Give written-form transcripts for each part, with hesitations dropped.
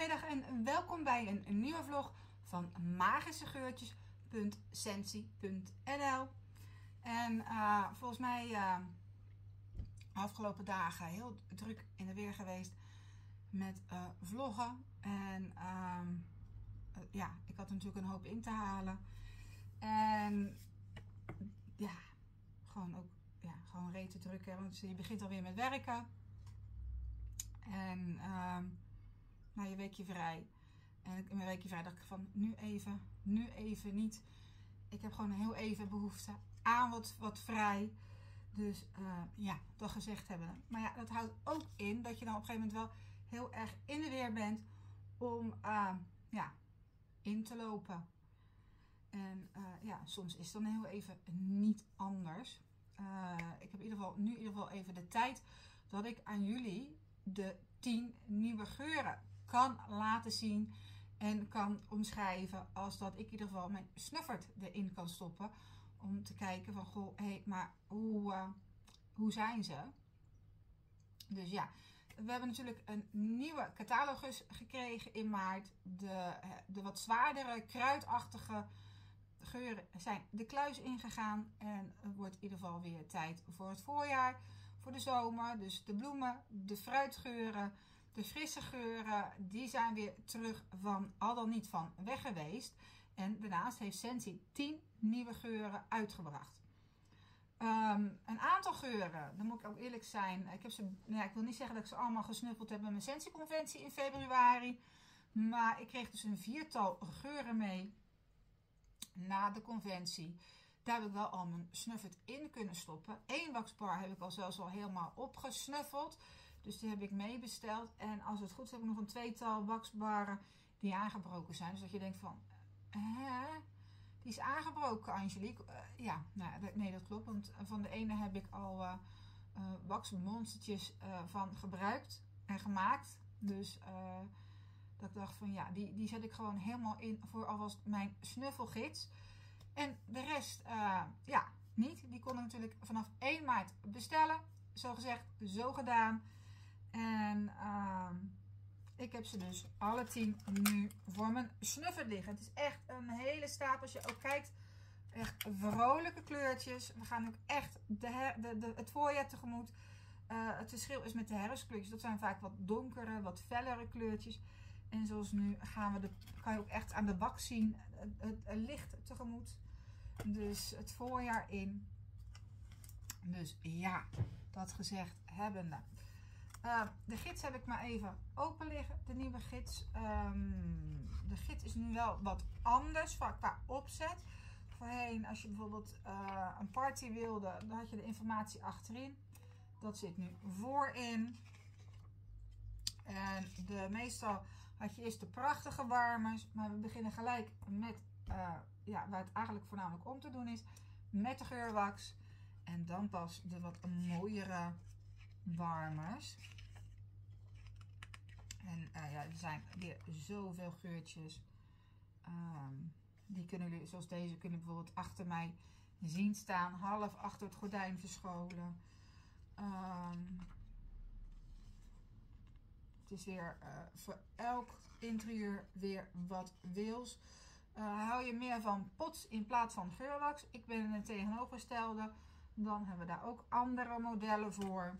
Goedemiddag en welkom bij een nieuwe vlog van magischegeurtjes.sensi.nl. En volgens mij afgelopen dagen heel druk in de weer geweest met vloggen. En ja, ik had natuurlijk een hoop in te halen. En ja, gewoon rete druk, hè, want je begint alweer met werken. En na je weekje vrij. En in mijn weekje vrij dacht ik van nu even niet. Ik heb gewoon heel even behoefte aan wat vrij. Dus ja, dat gezegd hebben. Maar ja, dat houdt ook in dat je dan op een gegeven moment wel heel erg in de weer bent om ja, in te lopen. En ja, soms is het dan heel even niet anders. Ik heb in ieder geval even de tijd dat ik aan jullie de 10 nieuwe geuren kan laten zien en kan omschrijven, als dat ik in ieder geval mijn snuffert erin kan stoppen om te kijken van goh, hé, maar hoe zijn ze? Dus ja, we hebben natuurlijk een nieuwe catalogus gekregen in maart. De wat zwaardere, kruidachtige geuren zijn de kluis ingegaan en het wordt in ieder geval weer tijd voor het voorjaar, voor de zomer. Dus de bloemen, de fruitgeuren, de frisse geuren, die zijn weer terug van, al dan niet van weg geweest. En daarnaast heeft Sensi 10 nieuwe geuren uitgebracht. Een aantal geuren, dan moet ik ook eerlijk zijn. Ik wil niet zeggen dat ik ze allemaal gesnuffeld heb met mijn Sensi conventie in februari. Maar ik kreeg dus een 4-tal geuren mee na de conventie. Daar heb ik wel al mijn snuffert in kunnen stoppen. 1 waxbar heb ik al zelfs al helemaal opgesnuffeld. Dus die heb ik mee besteld. En als het goed is heb ik nog een 2-tal waxbarren die aangebroken zijn. Dus dat je denkt van, die is aangebroken, Angelique. Ja, nou, nee, dat klopt. Want van de ene heb ik al waxmonstertjes van gebruikt en gemaakt. Dus dat ik dacht van ja, die zet ik gewoon helemaal in voor alvast mijn snuffelgids. En de rest, ja, niet. Die kon ik natuurlijk vanaf 1 maart bestellen. Zo gezegd, zo gedaan. En ik heb ze dus alle 10 nu voor mijn snuffert liggen. Het is echt een hele stapel. Als je ook kijkt, echt vrolijke kleurtjes. We gaan ook echt het voorjaar tegemoet. Het verschil is met de herfstkleurtjes. Dat zijn vaak wat donkere, wat fellere kleurtjes. En zoals nu kan je ook echt aan de wax zien. Het licht tegemoet. Dus het voorjaar in. Dus ja, dat gezegd hebbende. De gids heb ik maar even open liggen. De nieuwe gids. De gids is nu wel wat anders qua opzet. Voorheen, als je bijvoorbeeld een party wilde, dan had je de informatie achterin. Dat zit nu voorin. En meestal had je eerst de prachtige warmers. Maar we beginnen gelijk met, ja, waar het eigenlijk voornamelijk om te doen is. Met de geurwax. En dan pas de wat mooiere warmers. En ja, er zijn weer zoveel geurtjes. Die kunnen jullie, zoals deze, kunnen bijvoorbeeld achter mij zien staan. Half achter het gordijn verscholen. Het is weer voor elk interieur weer wat wils. Hou je meer van pots in plaats van geurwax? Ik ben in het tegenovergestelde. Dan hebben we daar ook andere modellen voor.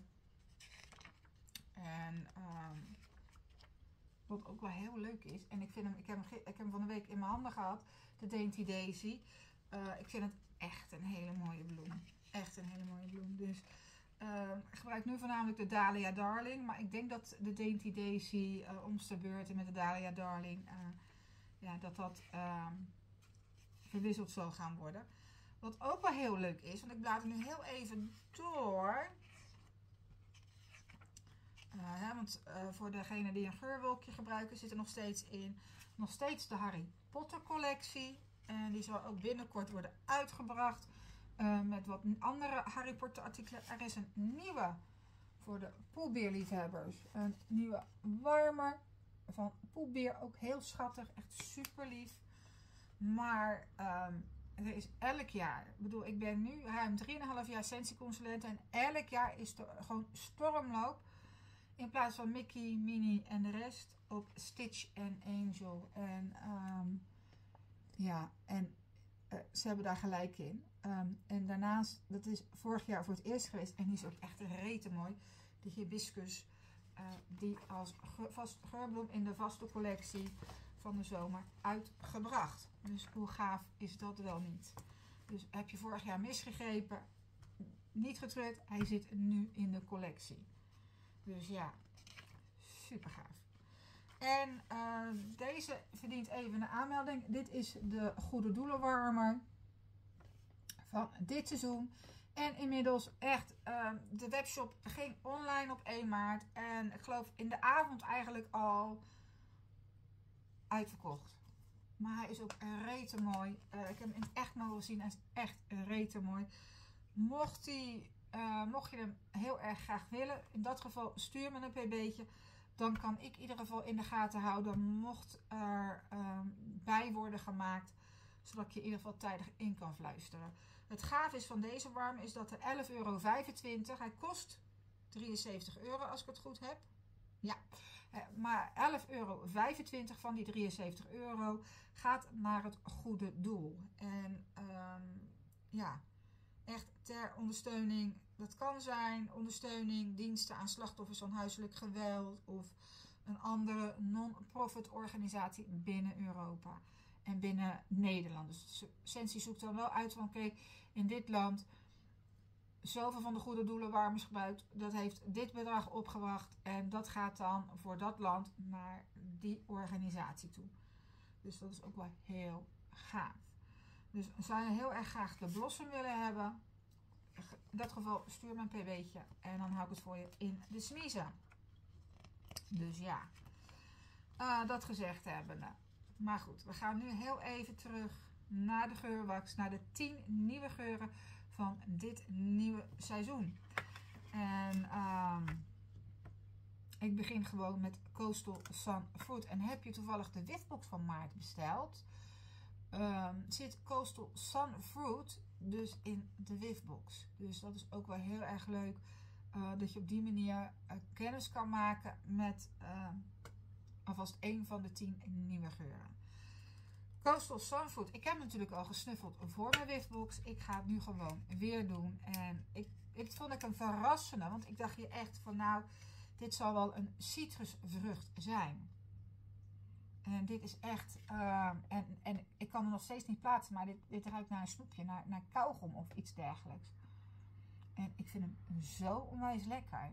En wat ook wel heel leuk is. En ik heb hem van de week in mijn handen gehad. De Dainty Daisy. Ik vind het echt een hele mooie bloem. Echt een hele mooie bloem. Dus ik gebruik nu voornamelijk de Dahlia Darling. Maar ik denk dat de Dainty Daisy om de beurt met de Dahlia Darling. Ja, dat verwisseld zal gaan worden. Wat ook wel heel leuk is. Want ik blader nu heel even door. Want voor degene die een geurwolkje gebruiken zit er nog steeds in. Nog steeds de Harry Potter collectie. En die zal ook binnenkort worden uitgebracht. Met wat andere Harry Potter artikelen. Er is een nieuwe voor de poolbeerliefhebbers. Een nieuwe warmer van poolbeer. Ook heel schattig. Echt super lief. Maar er is elk jaar. Ik bedoel, ik ben nu ruim 3,5 jaar Sensi consulent. En elk jaar is er gewoon stormloop In plaats van Mickey, Minnie en de rest op Stitch en Angel. En ja, en ze hebben daar gelijk in. En daarnaast, dat is vorig jaar voor het eerst geweest. En die is ook echt rete mooi. Die hibiscus. Die als geurbloem in de vaste collectie van de zomer uitgebracht. Dus hoe gaaf is dat wel niet? Dus heb je vorig jaar misgegrepen? Niet getreurd. Hij zit nu in de collectie. Dus ja, super gaaf. En deze verdient even een aanmelding. Dit is de Goede Doelenwarmer van dit seizoen. En inmiddels echt, de webshop ging online op 1 maart. En ik geloof in de avond eigenlijk al uitverkocht. Maar hij is ook rete mooi. Ik heb hem in het echt mogen zien. Hij is echt rete mooi. Mocht je hem heel erg graag willen, in dat geval stuur me een pb'tje. Dan kan ik in ieder geval in de gaten houden. Mocht er bij worden gemaakt. Zodat ik je in ieder geval tijdig in kan fluisteren. Het gaaf is van deze warm is dat er 11,25 euro. Hij kost 73 euro als ik het goed heb. Ja, maar 11,25 euro van die 73 euro gaat naar het goede doel. En ja, echt ter ondersteuning. Dat kan zijn ondersteuning, diensten aan slachtoffers van huiselijk geweld of een andere non-profit organisatie binnen Europa en binnen Nederland. Dus Sensi zoekt dan wel uit van oké, in dit land zoveel van de goede doelen warmers gebruikt. Dat heeft dit bedrag opgebracht en dat gaat dan voor dat land naar die organisatie toe. Dus dat is ook wel heel gaaf. Dus zou je heel erg graag de Blossom willen hebben? In dat geval stuur me een pb'tje en dan hou ik het voor je in de smiezen. Dus ja, dat gezegd hebbende. Maar goed, we gaan nu heel even terug naar de geurwax, naar de 10 nieuwe geuren van dit nieuwe seizoen. En ik begin gewoon met Coastal Sun Fruit. En heb je toevallig de Wifbox van maart besteld, zit Coastal Sun Fruit dus in de Wifbox. Dus dat is ook wel heel erg leuk. Dat je op die manier kennis kan maken met alvast 1 van de 10 nieuwe geuren. Coastal Sun Fruit. Ik heb natuurlijk al gesnuffeld voor mijn Wifbox. Ik ga het nu gewoon weer doen. En ik vond het een verrassende. Want ik dacht hier echt van nou, dit zal wel een citrusvrucht zijn. En dit is echt, en ik kan er nog steeds niet plaatsen, maar dit ruikt naar een snoepje, naar kauwgom of iets dergelijks. En ik vind hem zo onwijs lekker.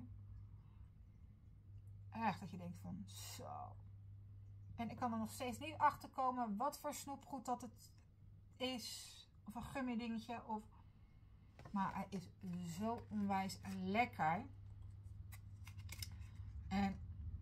Echt dat je denkt van zo. En ik kan er nog steeds niet achter komen wat voor snoepgoed dat het is. Of een gummy dingetje. Maar hij is zo onwijs lekker. En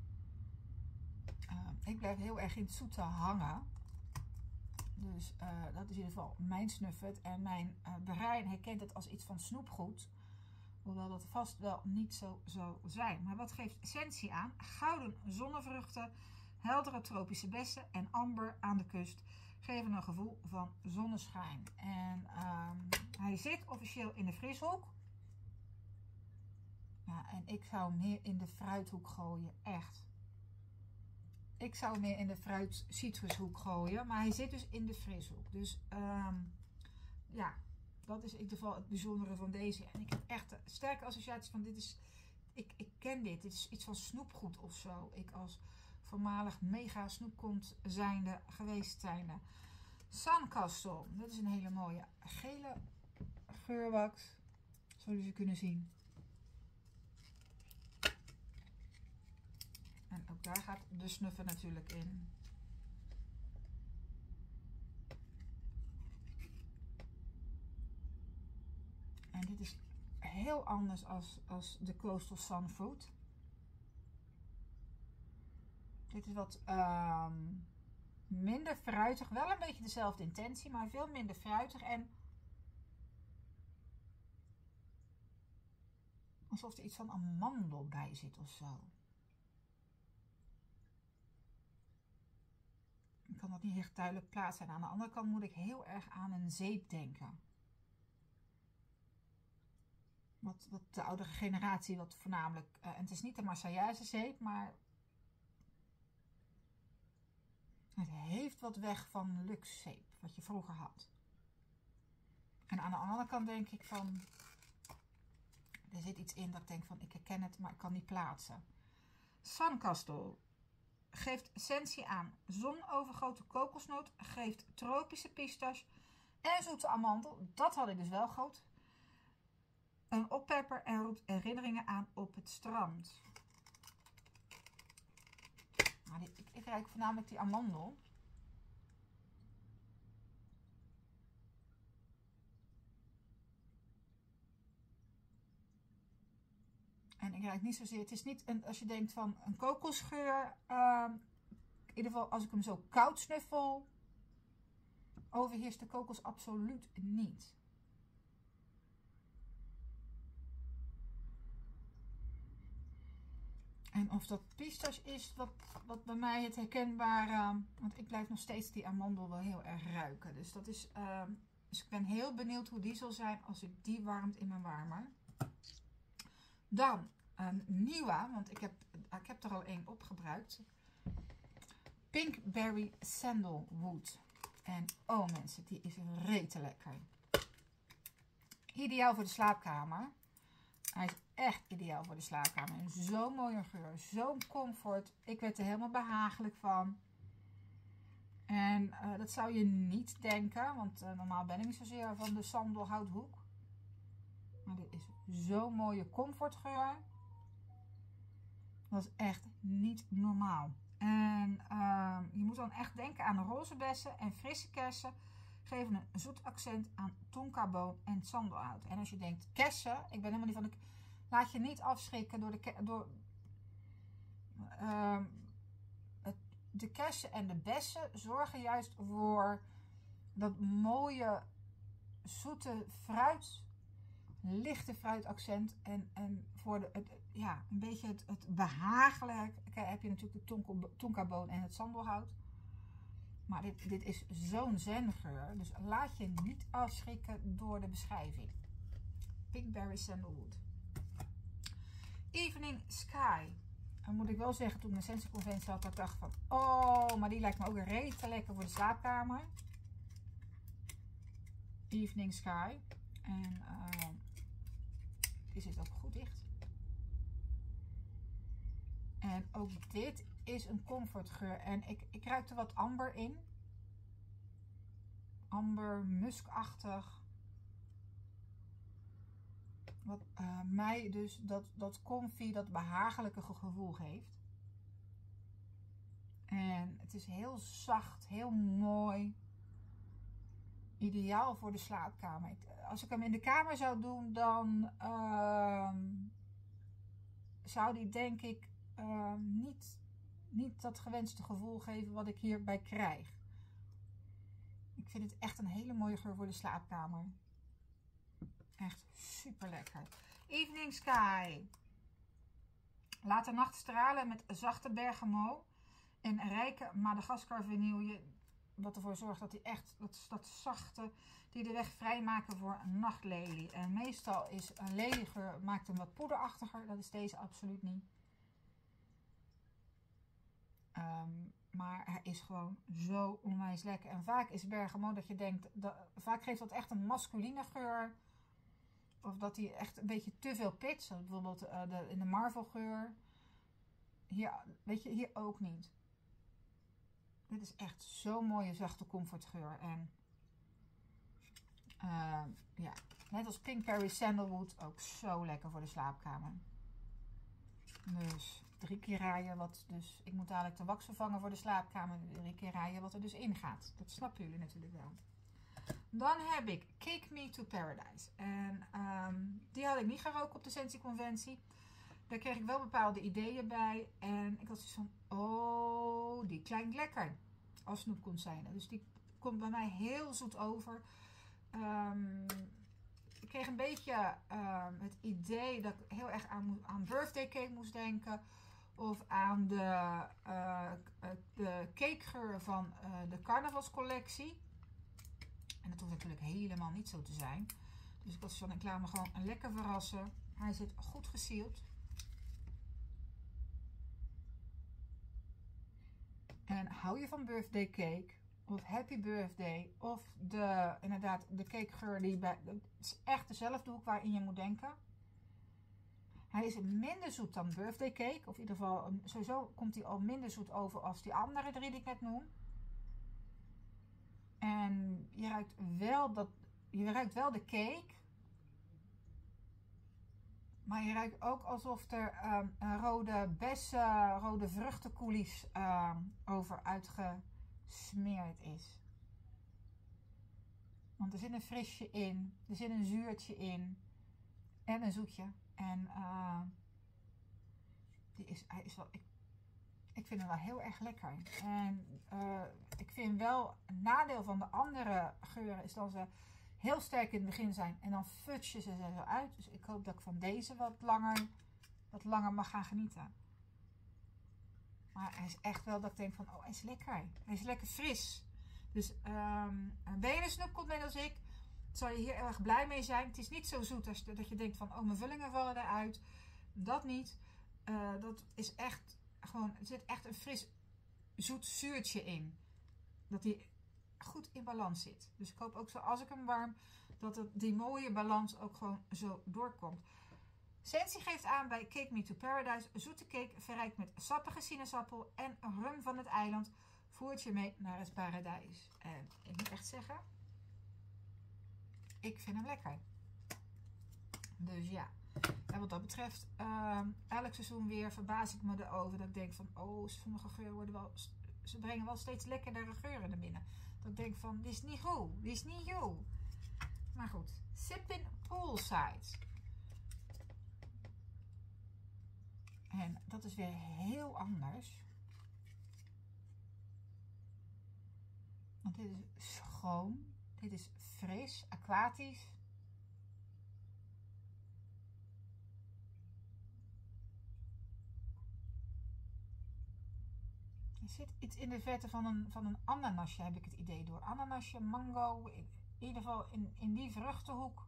ik blijf heel erg in het zoete hangen. Dus dat is in ieder geval mijn snuffet. En mijn brein herkent het als iets van snoepgoed. Hoewel dat vast wel niet zo zou zijn. Maar wat geeft Sensi aan? Gouden zonnevruchten, heldere tropische bessen en amber aan de kust geven een gevoel van zonneschijn. En hij zit officieel in de frishoek. Ja, en ik zou hem meer in de fruithoek gooien. Echt. Ik zou hem meer in de fruit-citrushoek gooien. Maar hij zit dus in de frishoek. Dus ja, dat is in ieder geval het bijzondere van deze. En ik heb echt een sterke associatie van dit is... Ik ken dit. Dit is iets van snoepgoed of zo. Ik als voormalig mega snoepkont geweest zijnde. Sandcastle. Dat is een hele mooie gele geurwax. Zoals je kunnen zien. En ook daar gaat de snuffer natuurlijk in. En dit is heel anders als de Coastal Sun Fruit. Dit is wat minder fruitig. Wel een beetje dezelfde intentie, maar veel minder fruitig. En alsof er iets van amandel bij zit of zo. Ik kan dat niet echt duidelijk plaatsen. En aan de andere kant moet ik heel erg aan een zeep denken. wat de oudere generatie, wat voornamelijk, en het is niet de Marseillaise zeep, maar het heeft wat weg van luxe zeep, wat je vroeger had. En aan de andere kant denk ik van, er zit iets in dat ik denk van, ik herken het, maar ik kan niet plaatsen. Suncastle geeft essentie aan zonovergoten kokosnoot, geeft tropische pistache en zoete amandel. Dat had ik dus wel goed. Een oppepper en roept herinneringen aan op het strand. Nou, ik ruik voornamelijk die amandel. En ik ruik niet zozeer, het is niet als je denkt van een kokosgeur. In ieder geval als ik hem zo koud snuffel, overheerst de kokos absoluut niet. En of dat pistache is wat bij mij het herkenbare, want ik blijf nog steeds die amandel wel heel erg ruiken. Dus dat is, dus ik ben heel benieuwd hoe die zal zijn als ik die warmt in mijn warmer. Dan een nieuwe, want ik heb er al één opgebruikt. Pinkberry Sandalwood. En oh mensen, die is rete lekker. Ideaal voor de slaapkamer. Hij is echt ideaal voor de slaapkamer. En zo'n mooie geur, zo'n comfort. Ik werd er helemaal behagelijk van. En dat zou je niet denken, want normaal ben ik niet zozeer van de sandelhouthoek. Maar dit is zo'n mooie comfortgeur. Dat is echt niet normaal. En je moet dan echt denken aan roze bessen en frisse kersen. Geven een zoet accent aan tonkaboon en sandelhout. En als je denkt kersen, ik ben helemaal niet van laat je niet afschrikken door de kersen en de bessen zorgen juist voor dat mooie zoete fruit, lichte fruitaccent en voor een beetje het behagelijke heb je natuurlijk de tonkaboon en het sandelhout. Maar dit is zo'n zengeur, dus laat je niet afschrikken door de beschrijving. Pinkberry Sandalwood. Evening Sky. Dan moet ik wel zeggen, toen ik mijn sensieconventie had, dat ik dacht van, oh, maar die lijkt me ook rete lekker voor de slaapkamer. Evening Sky. En die zit ook goed dicht. En ook dit is een comfortgeur. En ik ruik er wat amber in. Amber, muskachtig. Wat mij dus dat comfy, dat behagelijke gevoel geeft. En het is heel zacht, heel mooi. Ideaal voor de slaapkamer. Als ik hem in de kamer zou doen, dan zou die denk ik niet dat gewenste gevoel geven wat ik hierbij krijg. Ik vind het echt een hele mooie geur voor de slaapkamer. Echt super lekker. Evening Sky. Laat de nacht stralen met zachte bergamot en rijke Madagaskar vanille. Wat ervoor zorgt dat hij echt dat zachte, die de weg vrijmaken voor een nachtlelie. En meestal is een leliegeur, maakt hem wat poederachtiger. Dat is deze absoluut niet. Maar hij is gewoon zo onwijs lekker. En vaak is bergamot dat je denkt, vaak geeft dat echt een masculine geur. Of dat hij echt een beetje te veel pitst. Zoals bijvoorbeeld in de Marvel geur. Hier, weet je, hier ook niet. Dit is echt zo'n mooie zachte comfortgeur. En ja, net als Pinkberry Sandalwood ook zo lekker voor de slaapkamer. Dus 3 keer raaien dus ik moet dadelijk de wax vervangen voor de slaapkamer. 3 keer raaien wat er dus in gaat. Dat snappen jullie natuurlijk wel. Dan heb ik Cake Me to Paradise. En die had ik niet geroken op de Sensieconventie. Daar kreeg ik wel bepaalde ideeën bij. En ik had zoiets van, oh, die klinkt lekker. Als snoepconcijnen. Dus die komt bij mij heel zoet over. Ik kreeg een beetje het idee dat ik heel erg aan birthday cake moest denken. Of aan de cakegeur van de carnavalscollectie. En dat hoeft natuurlijk helemaal niet zo te zijn. Dus ik was van, ik laat me gewoon lekker verrassen. Hij zit goed gesealed. En hou je van birthday cake of happy birthday of inderdaad de cakegeur die bij, het is echt dezelfde hoek waarin je moet denken. Hij is minder zoet dan birthday cake, of in ieder geval sowieso komt hij al minder zoet over als die andere 3 die ik net noem. En je ruikt wel de cake, maar je ruikt ook alsof er een rode bessen, rode vruchtenkoelies over uitgesmeerd is. Want er zit een frisje in, er zit een zuurtje in en een zoetje. En ik vind hem wel heel erg lekker. En ik vind wel een nadeel van de andere geuren is dat ze heel sterk in het begin zijn en dan futsen ze zo uit. Dus ik hoop dat ik van deze wat langer mag gaan genieten. Maar hij is echt wel dat ik denk van, oh, hij is lekker. Hij is lekker fris. Dus ben je een snoepkop net als ik, zal je hier heel erg blij mee zijn. Het is niet zo zoet als dat je denkt van, oh, mijn vullingen vallen eruit. Dat niet. Dat is echt gewoon, er zit echt een fris zoet zuurtje in. Dat die goed in balans zit. Dus ik hoop ook zo als ik hem warm, dat die mooie balans ook gewoon zo doorkomt. Sensi geeft aan bij Cake Me to Paradise. Zoete cake verrijkt met sappige sinaasappel en rum van het eiland. Voert je mee naar het paradijs. En ik moet echt zeggen, ik vind hem lekker. Dus ja. En wat dat betreft, elk seizoen weer verbaas ik me erover. Dat ik denk van, oh, sommige geuren worden wel, ze brengen wel steeds lekkerdere geuren naar binnen. Dat ik denk van, dit is niet goed, dit is niet goed. Maar goed, Sippin' Poolside. En dat is weer heel anders. Want dit is schoon, dit is fris, aquatisch. Er zit iets in de verte van een ananasje, heb ik het idee door. Ananasje, mango, in ieder geval in die vruchtenhoek.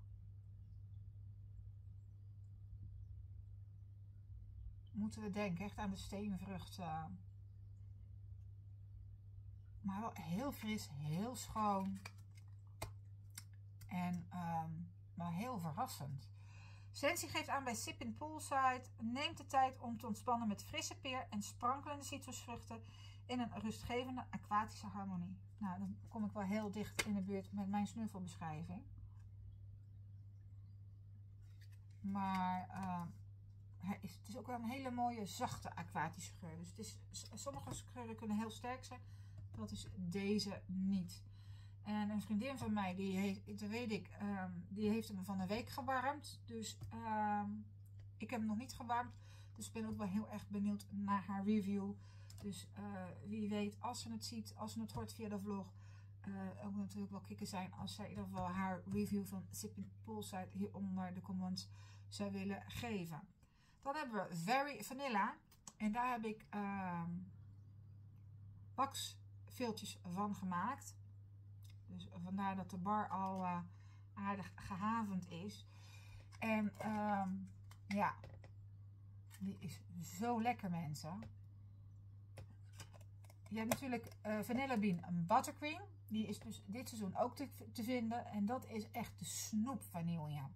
Moeten we denken, echt aan de steenvrucht. Maar wel heel fris, heel schoon. En maar heel verrassend. Sensi geeft aan bij Sippin' Poolside. Neemt de tijd om te ontspannen met frisse peer en sprankelende citrusvruchten in een rustgevende aquatische harmonie. Nou, dan kom ik wel heel dicht in de buurt met mijn snuffelbeschrijving. Maar het is ook wel een hele mooie zachte aquatische geur. Dus sommige geuren kunnen heel sterk zijn. Dat is deze niet. En een vriendin van mij, die heeft hem van een week gewarmd. Dus ik heb hem nog niet gewarmd. Dus ik ben ook wel heel erg benieuwd naar haar review. Dus wie weet, als ze het ziet, als ze het hoort via de vlog. Ook natuurlijk wel kicken zijn als zij in ieder geval haar review van Sippin' Poolside hieronder de comments zou willen geven. Dan hebben we Very Vanilla. En daar heb ik waxviltjes van gemaakt. Dus vandaar dat de bar al aardig gehavend is. En ja, die is zo lekker, mensen. Je hebt natuurlijk Vanilla Bean Buttercream. Die is dus dit seizoen ook te vinden. En dat is echt de snoep vanille.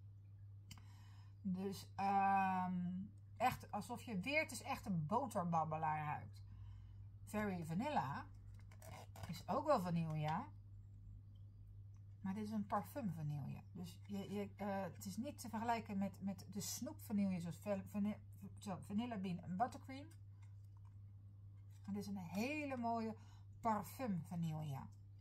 Dus echt alsof je weer, het is echt een boterbabbelaar ruikt. Very Vanilla is ook wel vanille. Maar dit is een parfum vanille. Dus het is niet te vergelijken met de snoep vanille zoals Vanilla Bean Buttercream. Maar dit is een hele mooie parfum vanille.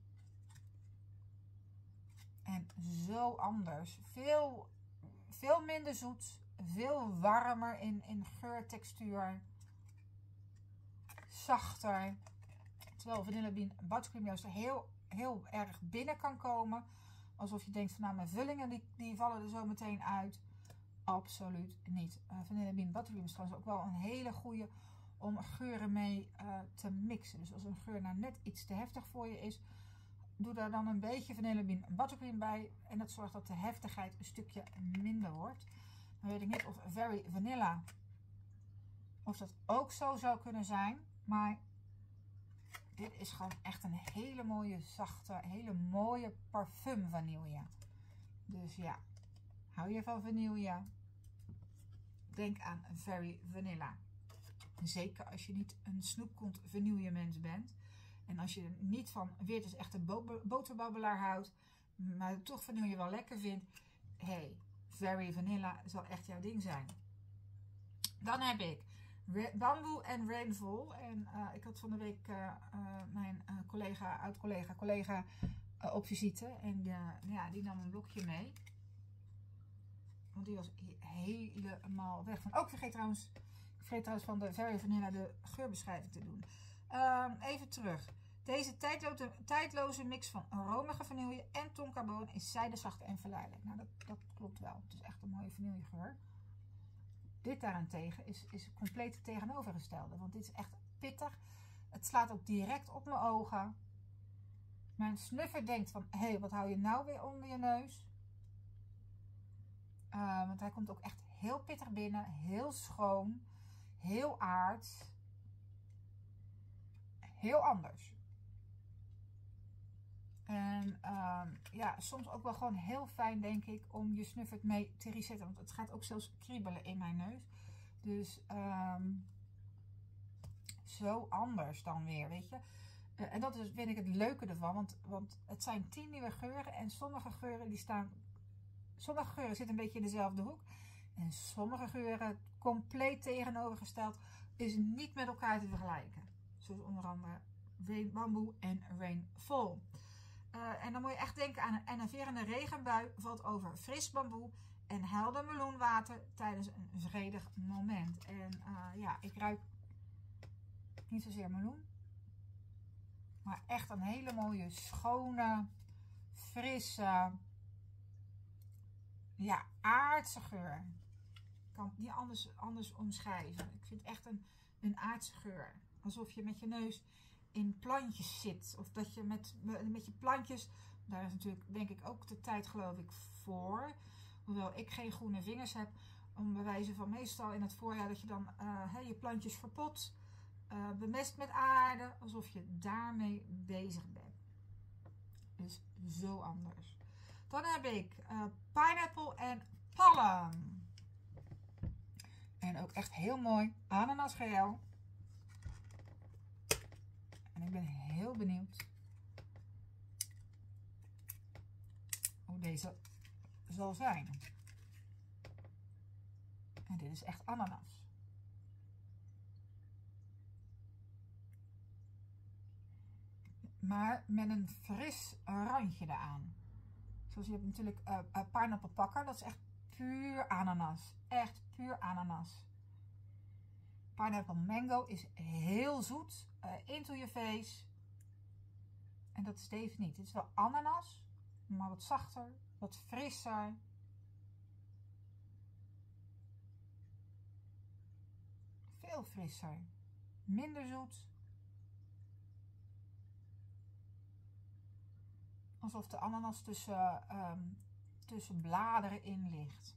En zo anders. Veel minder zoet. Veel warmer in geurtextuur. Zachter. Terwijl Vanilla Bean Buttercream juist heel erg binnen kan komen. Alsof je denkt van, nou, mijn vullingen die vallen er zo meteen uit. Absoluut niet. Vanilla Bean Buttercream is trouwens ook wel een hele goede om geuren mee te mixen. Dus als een geur nou net iets te heftig voor je is, doe daar dan een beetje vanillebean buttercream bij. En dat zorgt dat de heftigheid een stukje minder wordt. Dan weet ik niet of Very Vanilla of dat ook zo zou kunnen zijn. Maar dit is gewoon echt een hele mooie, zachte, hele mooie parfum vanille. Dus ja, hou je van vanille? Denk aan Very Vanilla. Zeker als je niet een snoepkont vanille mens bent. En als je niet van weer dus echt een boterbabbelaar houdt, maar toch vanille wel lekker vindt. Hey, Very Vanilla zal echt jouw ding zijn. Dan heb ik Bamboe en Rainfall. En ik had van de week mijn oud-collega op visite. En ja, die nam een blokje mee. Want die was helemaal weg van. Oh, ik vergeet trouwens van de Very Vanilla de geurbeschrijving te doen. Even terug. Deze tijdloze mix van aromige vanille en tonkaboon is zijdezacht en verleidelijk. Nou, dat klopt wel. Het is echt een mooie vanillegeur. Dit daarentegen is compleet het tegenovergestelde. Want dit is echt pittig. Het slaat ook direct op mijn ogen. Mijn snuffer denkt van, hé, wat hou je nou weer onder je neus? Want hij komt ook echt heel pittig binnen. Heel schoon. Heel aards. Heel anders. En ja, soms ook wel gewoon heel fijn, denk ik, om je snuffert mee te resetten. Want het gaat ook zelfs kriebelen in mijn neus. Dus zo anders dan weer, weet je. En dat is, vind ik, het leuke ervan. Want het zijn 10 nieuwe geuren. En sommige geuren zitten een beetje in dezelfde hoek. En sommige geuren, compleet tegenovergesteld, is niet met elkaar te vergelijken. Zoals onder andere Bamboe en Rainfall. En dan moet je echt denken aan een enerverende regenbui valt over fris bamboe en helder meloenwater tijdens een vredig moment. En ja, ik ruik niet zozeer meloen, maar echt een hele mooie, schone, frisse, ja, aardse geur. Ik kan het niet anders omschrijven. Ik vind het echt een aardse geur. Alsof je met je neus in plantjes zit. Of dat je met je plantjes, daar is natuurlijk denk ik ook de tijd geloof ik voor. Hoewel ik geen groene vingers heb. Om bij wijze van meestal in het voorjaar dat je dan je plantjes verpot. Bemest met aarde. Alsof je daarmee bezig bent. Dus zo anders. Dan heb ik Pineapple en Pollen. En ook echt heel mooi ananasgeel. En ik ben heel benieuwd hoe deze zal zijn. En dit is echt ananas. Maar met een fris randje eraan. Zoals je hebt natuurlijk pineapple pakker. Dat is echt puur ananas. Echt puur ananas. Pineapple mango is heel zoet. Into your face. En dat is deze niet. Het is wel ananas. Maar wat zachter. Wat frisser. Veel frisser. Minder zoet. Alsof de ananas tussen bladeren in ligt.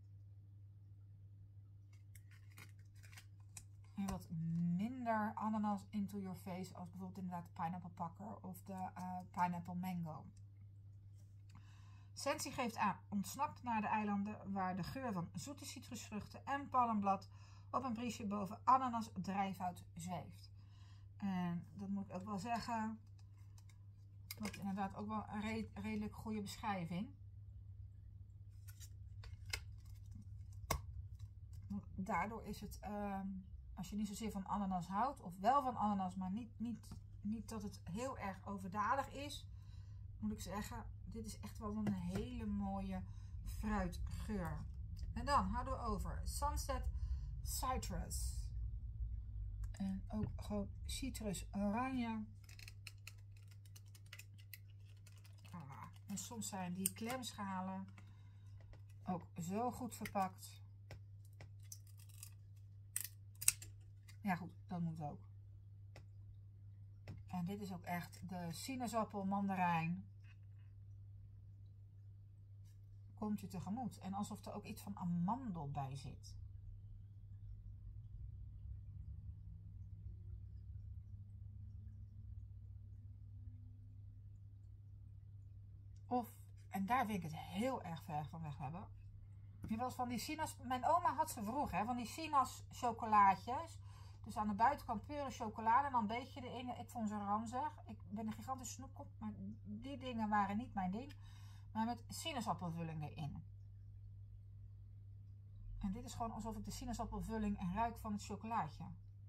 En wat minder ananas into your face als bijvoorbeeld inderdaad de pineapple pakker of de pineapple mango. Scentsy geeft aan ontsnapt naar de eilanden waar de geur van zoete citrusvruchten en palmblad op een briesje boven ananas drijfhout zweeft. En dat moet ik ook wel zeggen. Dat is inderdaad ook wel een redelijk goede beschrijving. Daardoor is het, als je niet zozeer van ananas houdt, of wel van ananas, maar niet dat het heel erg overdadig is, moet ik zeggen, dit is echt wel een hele mooie fruitgeur. En dan houden we over Sunset Citrus. En ook gewoon citrus oranje. En soms zijn die klemschalen ook zo goed verpakt. Ja goed, dat moet ook. En dit is ook echt de sinaasappel mandarijn. Komt je tegemoet. En alsof er ook iets van amandel bij zit. En daar vind ik het heel erg ver van weg hebben. Je was van die sinaas. Mijn oma had ze vroeger, hè, van die sinaas chocolaatjes. Dus aan de buitenkant pure chocolade en dan een beetje erin. Ik vond ze ranzig. Ik ben een gigantische snoepkop, maar die dingen waren niet mijn ding. Maar met sinaasappelvulling erin. En dit is gewoon alsof ik de sinaasappelvulling ruik van het chocolaatje.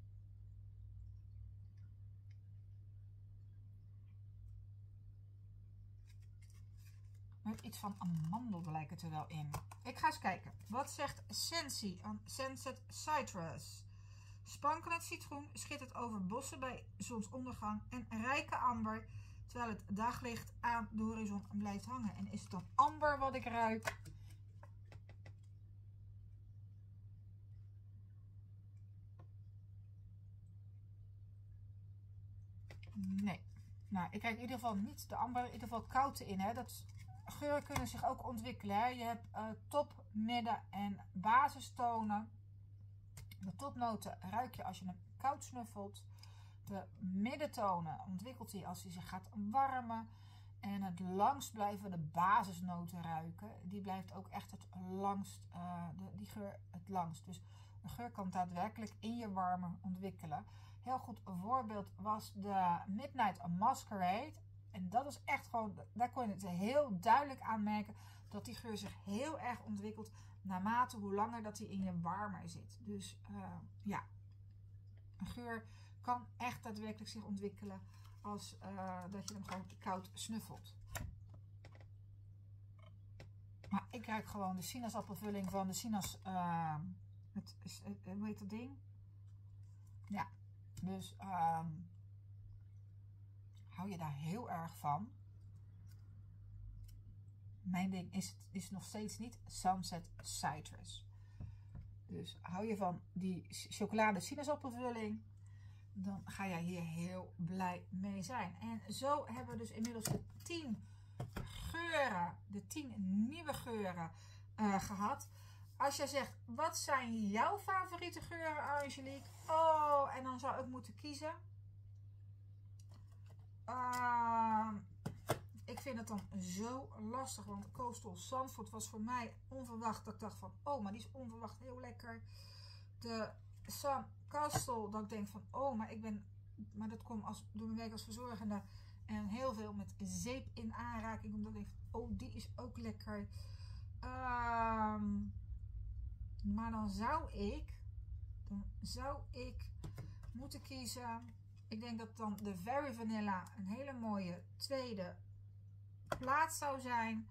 Met iets van amandel lijkt het er wel in. Ik ga eens kijken. Wat zegt Sensi aan Sunset Citrus? Sprankelend citroen schittert over bossen bij zonsondergang en rijke amber, terwijl het daglicht aan de horizon blijft hangen. En is het dan amber wat ik ruik? Nee. Nou, ik krijg in ieder geval niet de amber, in ieder geval koud in. Hè. Dat geuren kunnen zich ook ontwikkelen. Hè. Je hebt top, midden en basistonen. De topnoten ruik je als je hem koud snuffelt. De middentonen ontwikkelt hij als hij zich gaat warmen. En het langst blijven de basisnoten ruiken. Die blijft ook echt het langst, die geur het langst. Dus de geur kan daadwerkelijk in je warmer ontwikkelen. Heel goed voorbeeld was de Midnight Masquerade. En dat is echt gewoon, daar kon je het heel duidelijk aan merken dat die geur zich heel erg ontwikkelt naarmate hoe langer dat hij in je warmer zit. Dus ja, een geur kan echt daadwerkelijk zich ontwikkelen als dat je hem gewoon koud snuffelt. Maar ik ruik gewoon de sinaasappelvulling van de sinaas, hoe heet dat ding? Ja, dus hou je daar heel erg van. Mijn ding is nog steeds niet Sunset Citrus. Dus hou je van die chocolade sinaasappelvulling, dan ga jij hier heel blij mee zijn. En zo hebben we dus inmiddels de 10 geuren, de 10 nieuwe geuren gehad. Als jij zegt, wat zijn jouw favoriete geuren, Angelique? Oh, en dan zou ik moeten kiezen. Ik vind het dan zo lastig, want Coastal Zandvoort was voor mij onverwacht. Dat ik dacht van, oh, maar die is onverwacht heel lekker. De Sun Castle, dat ik denk van, oh, maar dat komt door mijn werk als verzorgende. En heel veel met zeep in aanraking, omdat ik denk van, oh, die is ook lekker. Maar dan zou ik moeten kiezen. Ik denk dat dan de Very Vanilla een hele mooie tweede plaats zou zijn.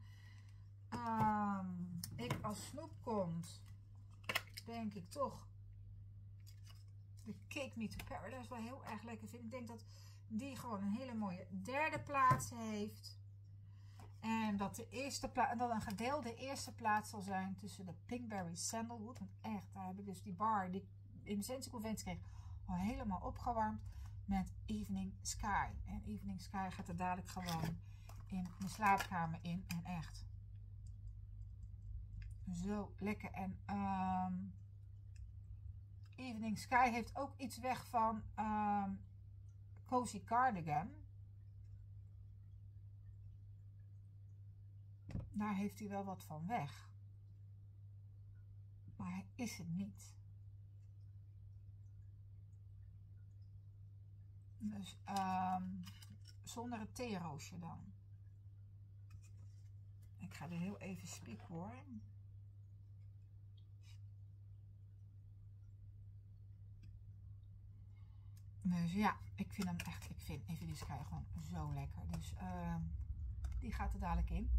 Ik als snoepkont denk ik toch de Cake Me to Paradise wel heel erg lekker vind. Ik denk dat die gewoon een hele mooie derde plaats heeft. En dat een gedeelde eerste plaats zal zijn tussen de Pinkberry Sandalwood. Want echt, daar heb ik dus die bar die ik in de Sensi Conventie kreeg al helemaal opgewarmd met Evening Sky. En Evening Sky gaat er dadelijk gewoon in mijn slaapkamer in. En echt zo lekker. En Evening Sky heeft ook iets weg van Cozy Cardigan. Daar heeft hij wel wat van weg. Maar hij is het niet. Dus zonder het theeroosje dan. Ik ga er heel even spieken hoor. Dus ja, ik vind hem echt, ik vind Evening Sky gewoon zo lekker. Dus die gaat er dadelijk in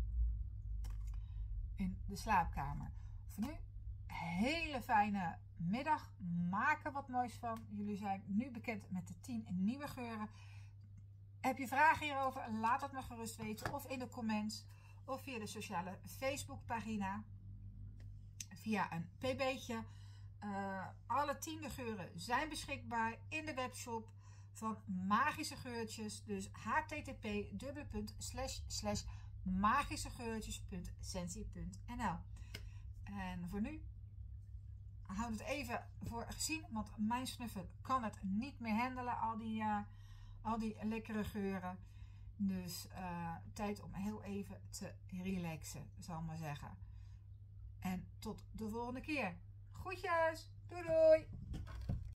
de slaapkamer. Voor nu, hele fijne middag. Maak er wat moois van. Jullie zijn nu bekend met de 10 nieuwe geuren. Heb je vragen hierover? Laat het me gerust weten. Of in de comments. Of via de sociale Facebookpagina. Via een pb'tje. Alle 10 geuren zijn beschikbaar in de webshop. van magische geurtjes. Dus http://magischegeurtjes.sensi.nl. En voor nu houd het even voor gezien, want mijn snuffen kan het niet meer handelen, al die lekkere geuren. Dus tijd om heel even te relaxen, zal ik maar zeggen. En tot de volgende keer. Groetjes, doei doei!